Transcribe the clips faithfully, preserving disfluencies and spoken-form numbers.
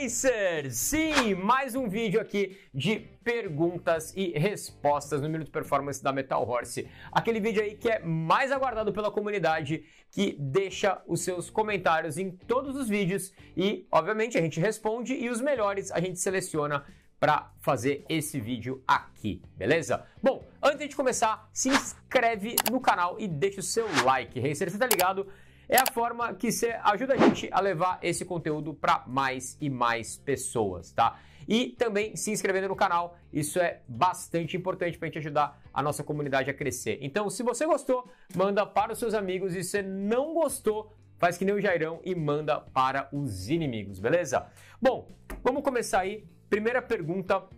Racers! Sim, mais um vídeo aqui de perguntas e respostas no Minuto Performance da Metal Horse. Aquele vídeo aí que é mais aguardado pela comunidade, que deixa os seus comentários em todos os vídeos e, obviamente, a gente responde e os melhores a gente seleciona para fazer esse vídeo aqui, beleza? Bom, antes de começar, se inscreve no canal e deixa o seu like. Racer, você tá ligado? É a forma que você ajuda a gente a levar esse conteúdo para mais e mais pessoas, tá? E também se inscrevendo no canal, isso é bastante importante para a gente ajudar a nossa comunidade a crescer. Então, se você gostou, manda para os seus amigos, e se você não gostou, faz que nem o Jairão e manda para os inimigos, beleza? Bom, vamos começar aí. Primeira pergunta uh,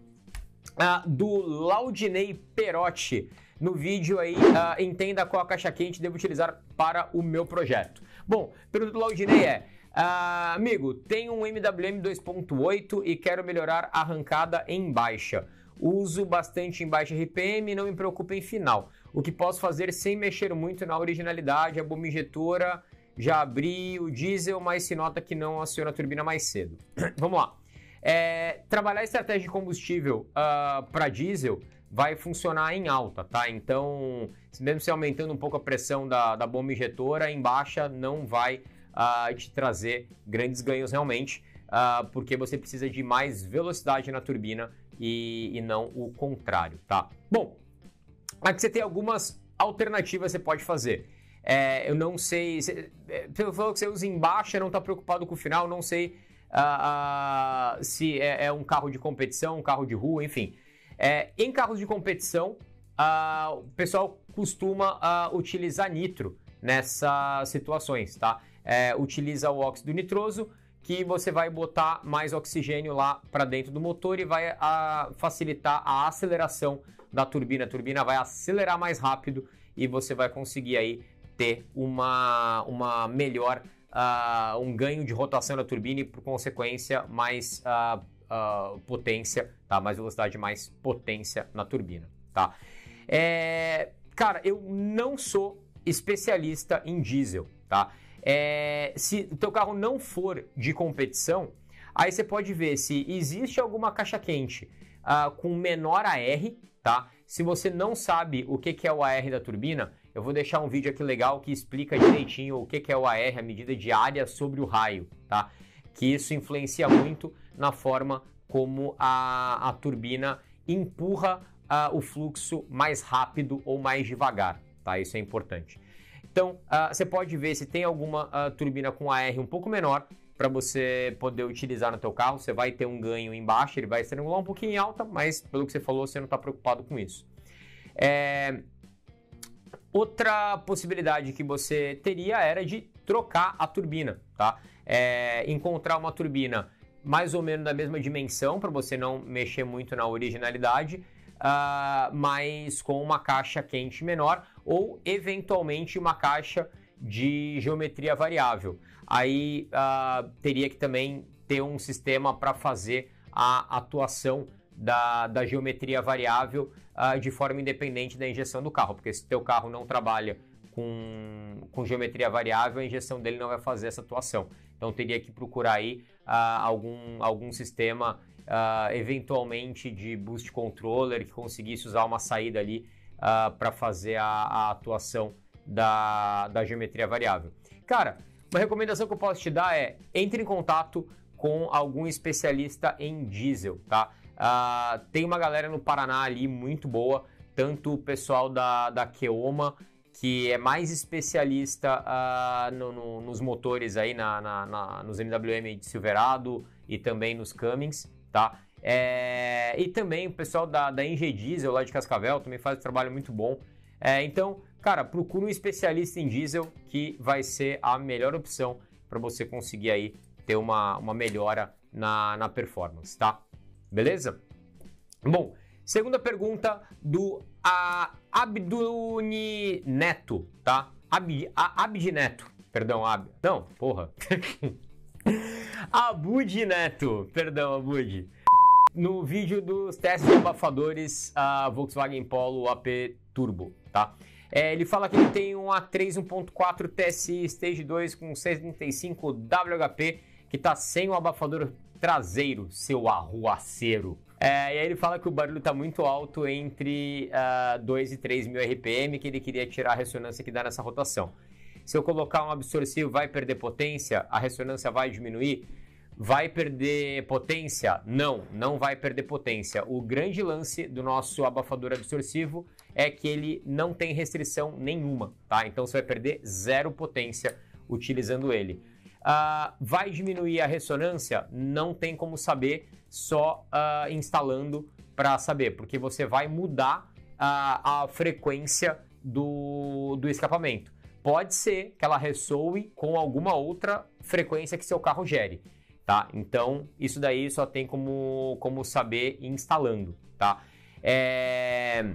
do Laudinei Perotti. No vídeo aí, uh, entenda qual a caixa quente devo utilizar para o meu projeto. Bom, a pergunta do Laudinei é, uh, amigo, tenho um M W M dois ponto oito e quero melhorar a arrancada em baixa. Uso bastante em baixa R P M e não me preocupo em final. O que posso fazer sem mexer muito na originalidade? A bomba injetora, já abri o diesel, mas se nota que não aciona a turbina mais cedo. Vamos lá. É, trabalhar estratégia de combustível uh, para diesel vai funcionar em alta, tá? Então, mesmo se aumentando um pouco a pressão da, da bomba injetora, em baixa não vai uh, te trazer grandes ganhos realmente, uh, porque você precisa de mais velocidade na turbina e, e não o contrário, tá? Bom, aqui você tem algumas alternativas que você pode fazer. É, eu não sei, você falou que você usa em baixa, não está preocupado com o final, não sei uh, uh, se é, é um carro de competição, um carro de rua, enfim. É, em carros de competição, uh, o pessoal costuma uh, utilizar nitro nessas situações, tá? É, utiliza o óxido nitroso, que você vai botar mais oxigênio lá para dentro do motor e vai uh, facilitar a aceleração da turbina. A turbina vai acelerar mais rápido e você vai conseguir aí ter uma, uma melhor, uh, um ganho de rotação da turbina e, por consequência, mais uh, uh, potência, tá? Mais velocidade, mais potência na turbina, tá? É, cara, eu não sou especialista em diesel, tá? É, se o teu carro não for de competição, aí você pode ver se existe alguma caixa quente uh, com menor A R, tá? Se você não sabe o que, que é o A R da turbina, eu vou deixar um vídeo aqui legal que explica direitinho o que, que é o A R, a medida de área sobre o raio, tá? Que isso influencia muito na forma como a, a turbina empurra uh, o fluxo mais rápido ou mais devagar, tá? Isso é importante. Então, uh, você pode ver se tem alguma uh, turbina com A R um pouco menor para você poder utilizar no teu carro. Você vai ter um ganho embaixo, ele vai estrangular um pouquinho em alta, mas pelo que você falou, você não está preocupado com isso. É... Outra possibilidade que você teria era de trocar a turbina, tá? É... Encontrar uma turbina mais ou menos da mesma dimensão, para você não mexer muito na originalidade, uh, mas com uma caixa quente menor ou, eventualmente, uma caixa de geometria variável. Aí uh, teria que também ter um sistema para fazer a atuação da, da geometria variável uh, de forma independente da injeção do carro, porque se o teu carro não trabalha com, com geometria variável, a injeção dele não vai fazer essa atuação. Então teria que procurar aí uh, algum, algum sistema, uh, eventualmente de boost controller, que conseguisse usar uma saída ali uh, para fazer a, a atuação da, da geometria variável. Cara, uma recomendação que eu posso te dar é entre em contato com algum especialista em diesel, tá? Uh, tem uma galera no Paraná ali muito boa, tanto o pessoal da, da Keoma, que é mais especialista uh, no, no, nos motores aí, na, na, na, nos M W M de Silverado e também nos Cummins, tá? É, e também o pessoal da, da Engie Diesel lá de Cascavel também faz um trabalho muito bom. É, então, cara, procura um especialista em diesel que vai ser a melhor opção para você conseguir aí ter uma, uma melhora na, na performance, tá? Beleza? Bom, segunda pergunta do a Abduni Neto, tá? Ab, a, Abdi Neto, perdão, Ab, não, porra. Abud Neto, perdão, Abud. No vídeo dos testes de abafadores a Volkswagen Polo A P Turbo, tá? É, ele fala que ele tem um A três um ponto quatro T S I Stage dois com seiscentos e trinta e cinco W H P, que tá sem o abafador traseiro, seu arruaceiro. É, e aí ele fala que o barulho está muito alto entre uh, dois e três mil R P M, que ele queria tirar a ressonância que dá nessa rotação. Se eu colocar um absorcivo, vai perder potência? A ressonância vai diminuir? Vai perder potência? Não, não vai perder potência. O grande lance do nosso abafador absorcivo é que ele não tem restrição nenhuma, tá? Então você vai perder zero potência utilizando ele. Uh, vai diminuir a ressonância? Não tem como saber, só uh, instalando para saber, porque você vai mudar uh, a frequência do, do escapamento. Pode ser que ela ressoe com alguma outra frequência que seu carro gere, tá? Então, isso daí só tem como, como saber instalando, tá? É...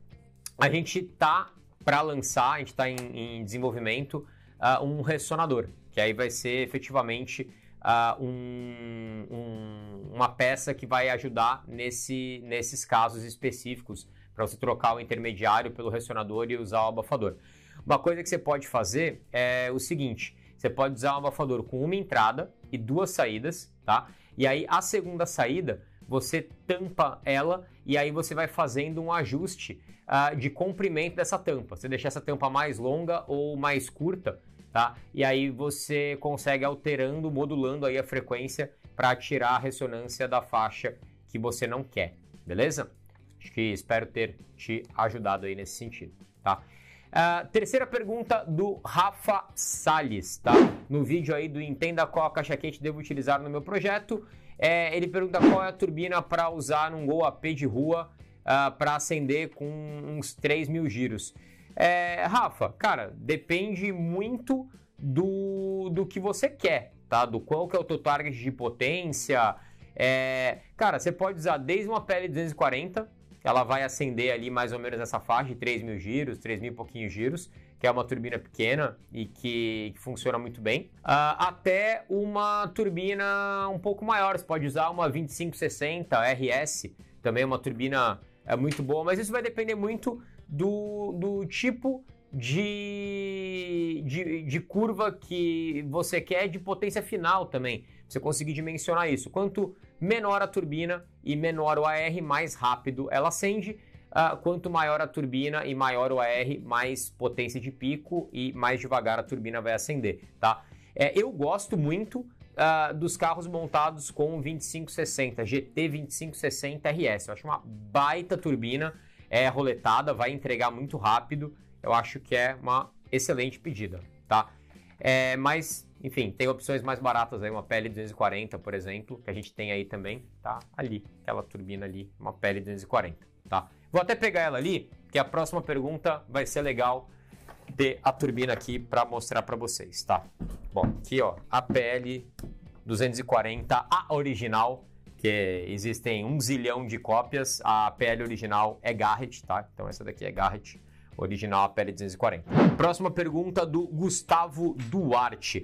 A gente tá para lançar, a gente está em, em desenvolvimento, uh, um ressonador, que aí vai ser efetivamente uh, um, um, uma peça que vai ajudar nesse, nesses casos específicos, para você trocar o intermediário pelo ressonador e usar o abafador. Uma coisa que você pode fazer é o seguinte: você pode usar um abafador com uma entrada e duas saídas, tá? E aí a segunda saída você tampa ela e aí você vai fazendo um ajuste uh, de comprimento dessa tampa. Você deixa essa tampa mais longa ou mais curta, tá? E aí você consegue alterando, modulando aí a frequência para tirar a ressonância da faixa que você não quer, beleza? Acho que espero ter te ajudado aí nesse sentido, tá? Uh, terceira pergunta do Rafa Salles, tá? No vídeo aí do Entenda qual a caixa quente devo utilizar no meu projeto, é, ele pergunta qual é a turbina para usar num Gol A P de rua uh, para acender com uns três mil giros. É, Rafa, cara, depende muito do, do que você quer, tá? Do qual que é o teu target de potência. É, cara, você pode usar desde uma P L duzentos e quarenta, ela vai acender ali mais ou menos nessa faixa de três mil giros, três mil e pouquinhos giros, que é uma turbina pequena e que, que funciona muito bem, uh, até uma turbina um pouco maior. Você pode usar uma vinte e cinco sessenta R S, também uma turbina é, muito boa, mas isso vai depender muito do, do tipo de, de, de curva que você quer, de potência final também. Você conseguir dimensionar isso. Quanto menor a turbina e menor o A R, mais rápido ela acende. Uh, quanto maior a turbina e maior o A R, mais potência de pico e mais devagar a turbina vai acender, tá? É, eu gosto muito uh, dos carros montados com vinte e cinco sessenta, G T vinte e cinco sessenta R S. Eu acho uma baita turbina, é roletada, vai entregar muito rápido. Eu acho que é uma excelente pedida, tá? É, mas, enfim, tem opções mais baratas aí, uma P L duzentos e quarenta, por exemplo, que a gente tem aí também, tá? Ali, aquela turbina ali, uma P L duzentos e quarenta, tá? Vou até pegar ela ali, que a próxima pergunta vai ser legal ter a turbina aqui para mostrar para vocês, tá? Bom, aqui ó, a P L duzentos e quarenta, a original, que existem um zilhão de cópias, a P L original é Garrett, tá? Então essa daqui é Garrett, original, a P L duzentos e quarenta. Próxima pergunta do Gustavo Duarte.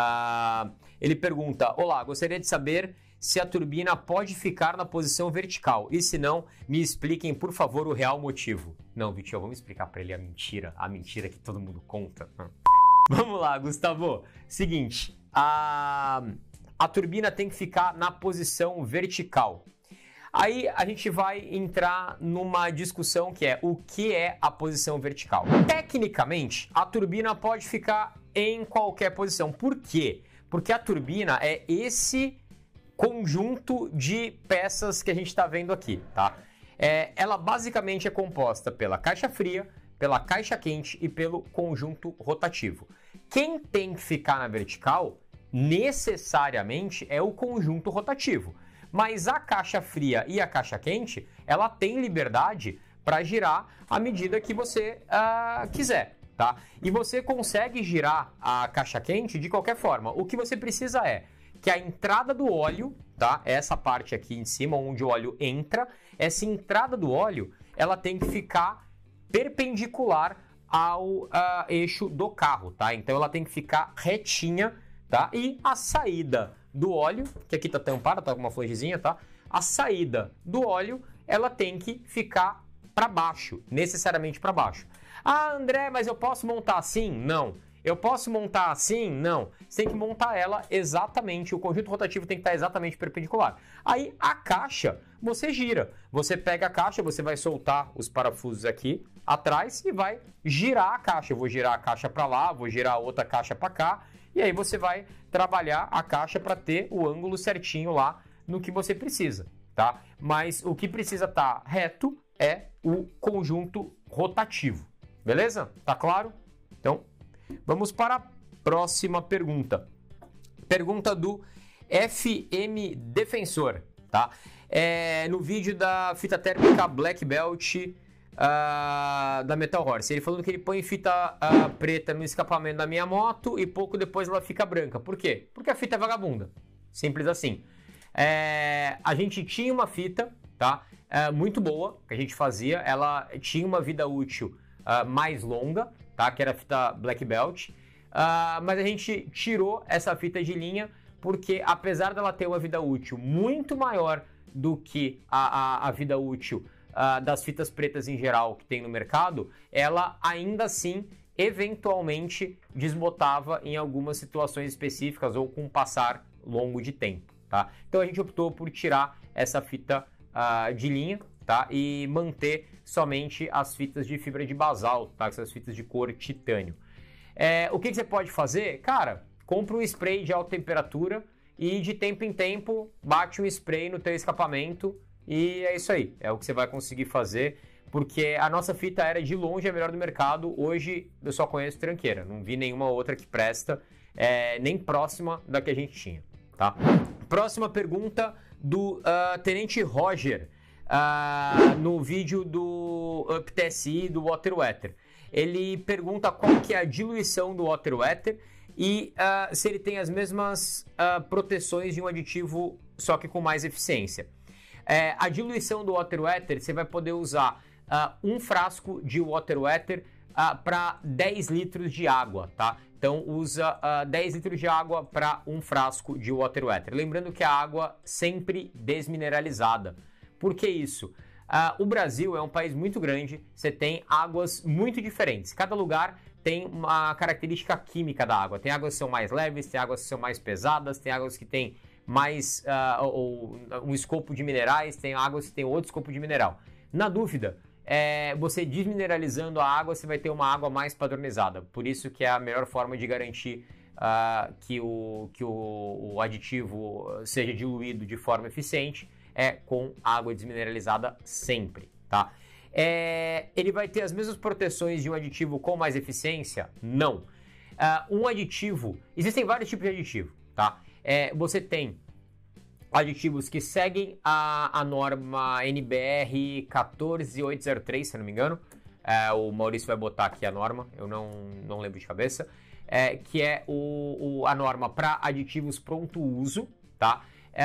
Uh, ele pergunta: olá, gostaria de saber se a turbina pode ficar na posição vertical e se não, me expliquem por favor o real motivo. Não, Vitinho, vamos explicar para ele a mentira, a mentira que todo mundo conta. Vamos lá, Gustavo. Seguinte, a, a turbina tem que ficar na posição vertical. Aí a gente vai entrar numa discussão que é o que é a posição vertical. Tecnicamente, a turbina pode ficar em qualquer posição. Por quê? Porque a turbina é esse conjunto de peças que a gente está vendo aqui, tá? É, ela basicamente é composta pela caixa fria, pela caixa quente e pelo conjunto rotativo. Quem tem que ficar na vertical, necessariamente, é o conjunto rotativo. Mas a caixa fria e a caixa quente, ela tem liberdade para girar à medida que você uh, quiser, tá? E você consegue girar a caixa quente de qualquer forma. O que você precisa é que a entrada do óleo, tá? Essa parte aqui em cima, onde o óleo entra, essa entrada do óleo, ela tem que ficar perpendicular ao uh, eixo do carro, tá? Então ela tem que ficar retinha, tá? E a saída do óleo, que aqui tá tampada, tá com uma flangezinha, tá? A saída do óleo, ela tem que ficar para baixo, necessariamente para baixo. Ah, André, mas eu posso montar assim? Não. Eu posso montar assim? Não. Você tem que montar ela exatamente, o conjunto rotativo tem que estar exatamente perpendicular. Aí a caixa, você gira. Você pega a caixa, você vai soltar os parafusos aqui atrás e vai girar a caixa. Eu vou girar a caixa para lá, vou girar a outra caixa para cá. E aí você vai trabalhar a caixa para ter o ângulo certinho lá no que você precisa, tá? Mas o que precisa estar reto é o conjunto rotativo, beleza? Tá claro? Então, vamos para a próxima pergunta. Pergunta do F M Defensor, tá? É, no vídeo da fita térmica Black Belt uh, da Metal Horse. Ele falando que ele põe fita uh, preta no escapamento da minha moto e pouco depois ela fica branca. Por quê? Porque a fita é vagabunda. Simples assim. É, a gente tinha uma fita, tá? É, muito boa, que a gente fazia. Ela tinha uma vida útil uh, mais longa, tá? Que era a fita Black Belt. Uh, mas a gente tirou essa fita de linha porque, apesar dela ter uma vida útil muito maior do que a, a, a vida útil uh, das fitas pretas em geral que tem no mercado, ela ainda assim, eventualmente, desbotava em algumas situações específicas ou com um passar longo de tempo, tá? Então a gente optou por tirar essa fita uh, de linha, tá? E manter somente as fitas de fibra de basalto, tá? Essas fitas de cor titânio. É, o que, que você pode fazer? Cara, compra um spray de alta temperatura e de tempo em tempo bate um spray no teu escapamento e é isso aí. É o que você vai conseguir fazer, porque a nossa fita era de longe a melhor do mercado. Hoje eu só conheço tranqueira, não vi nenhuma outra que presta, é, nem próxima da que a gente tinha, tá? Próxima pergunta do uh, Tenente Roger, uh, no vídeo do Up T S I do Water Wetter. Ele pergunta qual que é a diluição do Water Wetter e uh, se ele tem as mesmas uh, proteções de um aditivo, só que com mais eficiência. É, a diluição do Water Wetter, você vai poder usar uh, um frasco de Water Wetter uh, para dez litros de água, tá? Então usa uh, dez litros de água para um frasco de Water Wetter. Lembrando que a água sempre desmineralizada. Por que isso? Uh, o Brasil é um país muito grande, você tem águas muito diferentes. Cada lugar tem uma característica química da água. Tem águas que são mais leves, tem águas que são mais pesadas, tem águas que têm mais uh, ou, um escopo de minerais, tem águas que têm outro escopo de mineral. Na dúvida, é, você desmineralizando a água, você vai ter uma água mais padronizada. Por isso que é a melhor forma de garantir uh, que, o, que o, o aditivo seja diluído de forma eficiente é com água desmineralizada sempre, tá? É, ele vai ter as mesmas proteções de um aditivo com mais eficiência? Não. Uh, um aditivo... Existem vários tipos de aditivo, tá? É, você tem aditivos que seguem a, a norma N B R quatorze mil oitocentos e três, se não me engano. É, o Maurício vai botar aqui a norma, eu não, não lembro de cabeça. É, que é o, o, a norma para aditivos pronto uso, tá?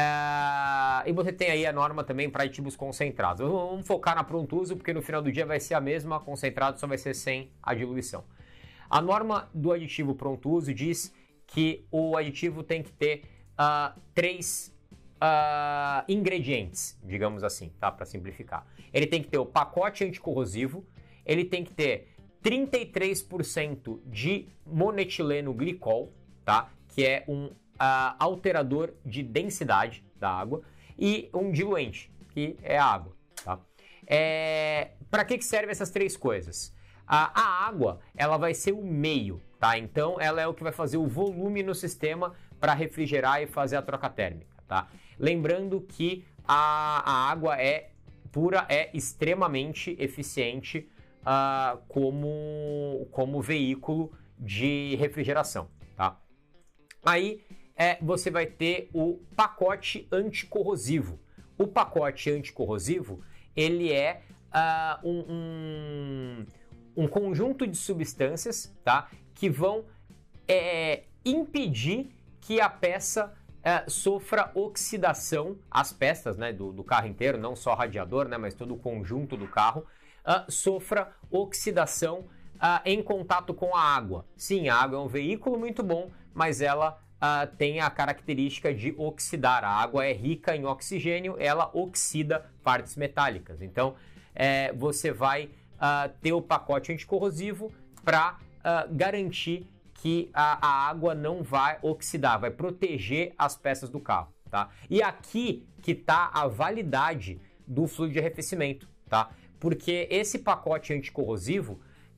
É, e você tem aí a norma também para aditivos concentrados. Vamos focar na pronto uso, porque no final do dia vai ser a mesma, concentrado só vai ser sem a diluição. A norma do aditivo pronto uso diz que o aditivo tem que ter uh, três uh, ingredientes, digamos assim, tá? Para simplificar. Ele tem que ter o pacote anticorrosivo, ele tem que ter trinta e três por cento de monetileno glicol, tá? Que é um Uh, alterador de densidade da água e um diluente, que é a água, tá? É, para que, que servem essas três coisas? A, a água, ela vai ser o meio, tá? Então, ela é o que vai fazer o volume no sistema para refrigerar e fazer a troca térmica, tá? Lembrando que a, a água é pura, é extremamente eficiente uh, como, como veículo de refrigeração, tá? Aí, É, você vai ter o pacote anticorrosivo. O pacote anticorrosivo, ele é uh, um, um, um conjunto de substâncias, tá, que vão é, impedir que a peça é, sofra oxidação, as peças, né, do, do carro inteiro, não só o radiador, né, mas todo o conjunto do carro, uh, sofra oxidação uh, em contato com a água. Sim, a água é um veículo muito bom, mas ela Uh, tem a característica de oxidar. A água é rica em oxigênio, ela oxida partes metálicas. Então, é, você vai uh, ter o pacote anticorrosivo para uh, garantir que a, a água não vai oxidar, vai proteger as peças do carro, tá? E aqui que está a validade do fluido de arrefecimento, tá? Porque esse pacote anticorrosivo,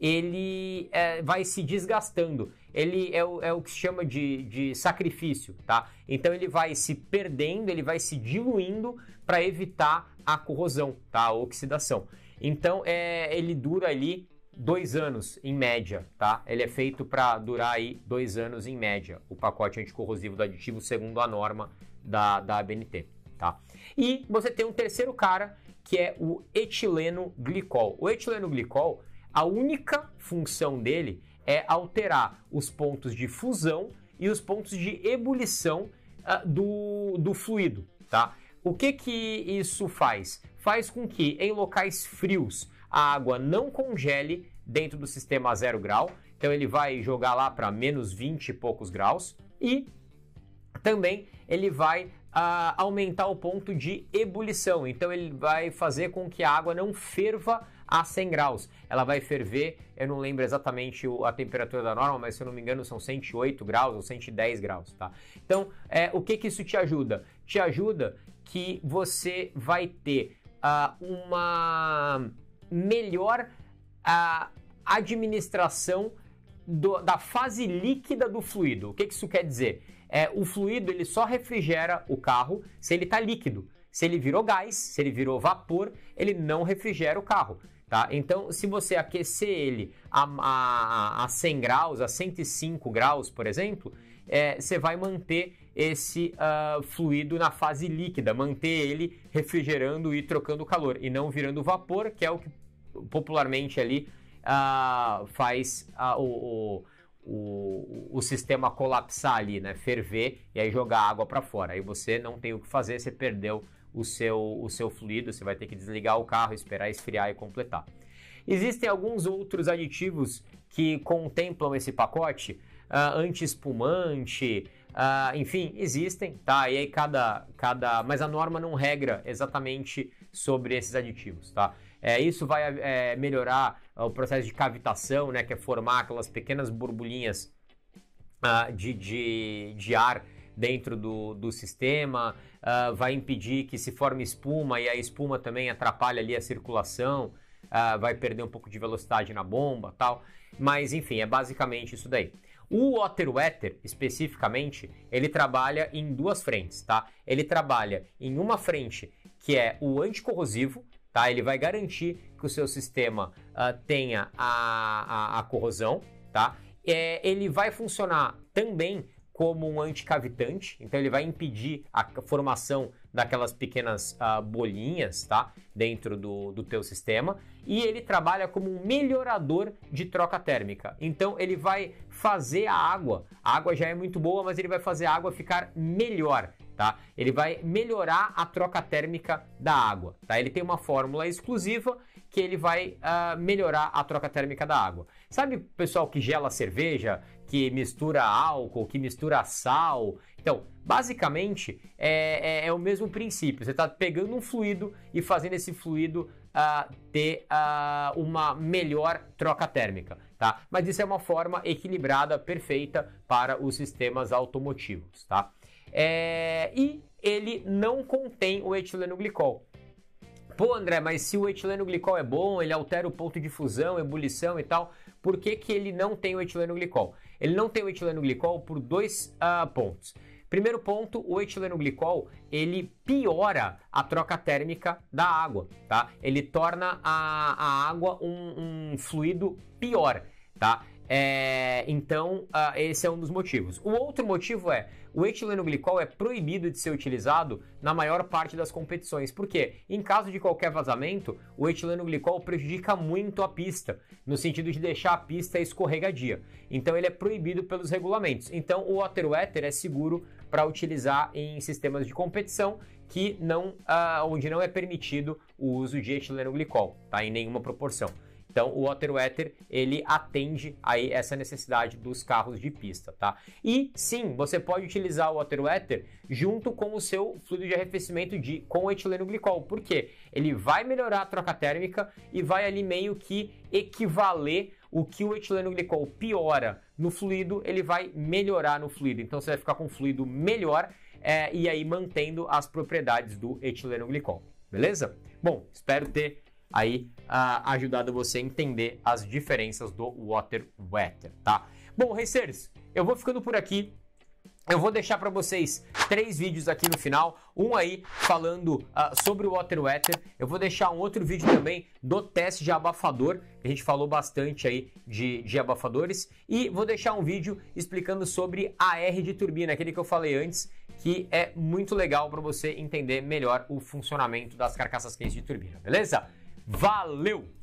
ele é, vai se desgastando, ele é o, é o que se chama de, de sacrifício, tá? Então ele vai se perdendo, ele vai se diluindo para evitar a corrosão, tá? A oxidação. Então é, ele dura ali dois anos em média, tá? Ele é feito para durar aí dois anos em média, o pacote anticorrosivo do aditivo segundo a norma da, da A B N T, tá? E você tem um terceiro cara que é o etileno glicol. O etileno glicol, a única função dele é alterar os pontos de fusão e os pontos de ebulição uh, do, do fluido, tá? O que que isso faz? Faz com que em locais frios a água não congele dentro do sistema a zero grau, então ele vai jogar lá para menos vinte e poucos graus e também ele vai uh, aumentar o ponto de ebulição, então ele vai fazer com que a água não ferva a cem graus, ela vai ferver, eu não lembro exatamente a temperatura da norma, mas se eu não me engano são cento e oito graus ou cento e dez graus, tá? Então, é, o que que isso te ajuda? Te ajuda que você vai ter uh, uma melhor uh, administração do, da fase líquida do fluido. O que que isso quer dizer? É, o fluido ele só refrigera o carro se ele está líquido. Se ele virou gás, se ele virou vapor, ele não refrigera o carro. Tá? Então, se você aquecer ele a, a, a cem graus, a cento e cinco graus, por exemplo, é, você vai manter esse uh, fluido na fase líquida, manter ele refrigerando e trocando calor, e não virando vapor, que é o que popularmente ali uh, faz uh, o, o, o sistema colapsar ali, né? Ferver e aí jogar água para fora. Aí você não tem o que fazer, você perdeu o seu, o seu fluido, você vai ter que desligar o carro, esperar esfriar e completar. Existem alguns outros aditivos que contemplam esse pacote, uh, anti-espumante, uh, enfim, existem, tá? E aí cada, cada... Mas a norma não regra exatamente sobre esses aditivos, tá? É, isso vai é, melhorar o processo de cavitação, né? Que é formar aquelas pequenas borbulhinhas uh, de, de, de ar dentro do, do sistema, uh, vai impedir que se forme espuma e a espuma também atrapalha ali a circulação, uh, vai perder um pouco de velocidade na bomba, tal. Mas enfim, é basicamente isso daí. O Water Wetter, especificamente, ele trabalha em duas frentes, tá? Ele trabalha em uma frente que é o anticorrosivo, tá? Ele vai garantir que o seu sistema uh, tenha a, a, a corrosão, tá? É, ele vai funcionar também como um anticavitante, então ele vai impedir a formação daquelas pequenas uh, bolinhas, tá? Dentro do, do teu sistema, e ele trabalha como um melhorador de troca térmica, então ele vai fazer a água, a água já é muito boa, mas ele vai fazer a água ficar melhor, tá? Ele vai melhorar a troca térmica da água, tá? Ele tem uma fórmula exclusiva que ele vai uh, melhorar a troca térmica da água. Sabe, pessoal, que gela cerveja, que mistura álcool, que mistura sal? Então, basicamente, é, é, é o mesmo princípio. Você está pegando um fluido e fazendo esse fluido uh, ter uh, uma melhor troca térmica, tá? Mas isso é uma forma equilibrada, perfeita para os sistemas automotivos, tá? É, e ele não contém o etileno glicol. Pô, André, mas se o etileno glicol é bom, ele altera o ponto de fusão, ebulição e tal, por que que ele não tem o etileno glicol? Ele não tem o etileno glicol por dois uh, pontos. Primeiro ponto, o etileno glicol, ele piora a troca térmica da água, tá? Ele torna a, a água um, um fluido pior, tá? É, então, uh, esse é um dos motivos. O outro motivo é, o etileno glicol é proibido de ser utilizado na maior parte das competições. Por quê? Em caso de qualquer vazamento, o etileno glicol prejudica muito a pista, no sentido de deixar a pista escorregadia. Então, ele é proibido pelos regulamentos. Então, o Water Wetter é seguro para utilizar em sistemas de competição que não, uh, onde não é permitido o uso de etileno glicol, tá? Em nenhuma proporção. Então, o Water Wetter, ele atende aí essa necessidade dos carros de pista, tá? E, sim, você pode utilizar o Water Wetter junto com o seu fluido de arrefecimento de, com o etileno glicol. Por quê? Ele vai melhorar a troca térmica e vai ali meio que equivaler o que o etileno glicol piora no fluido, ele vai melhorar no fluido. Então você vai ficar com um fluido melhor é, e aí mantendo as propriedades do etileno glicol. Beleza? Bom, espero ter aí uh, ajudado você a entender as diferenças do water wetter, tá? Bom, racers, eu vou ficando por aqui. Eu vou deixar para vocês três vídeos aqui no final, um aí falando uh, sobre o water wetter, eu vou deixar um outro vídeo também do teste de abafador, que a gente falou bastante aí de, de abafadores, e vou deixar um vídeo explicando sobre A R de turbina, aquele que eu falei antes, que é muito legal para você entender melhor o funcionamento das carcaças quentes de turbina, beleza? Valeu!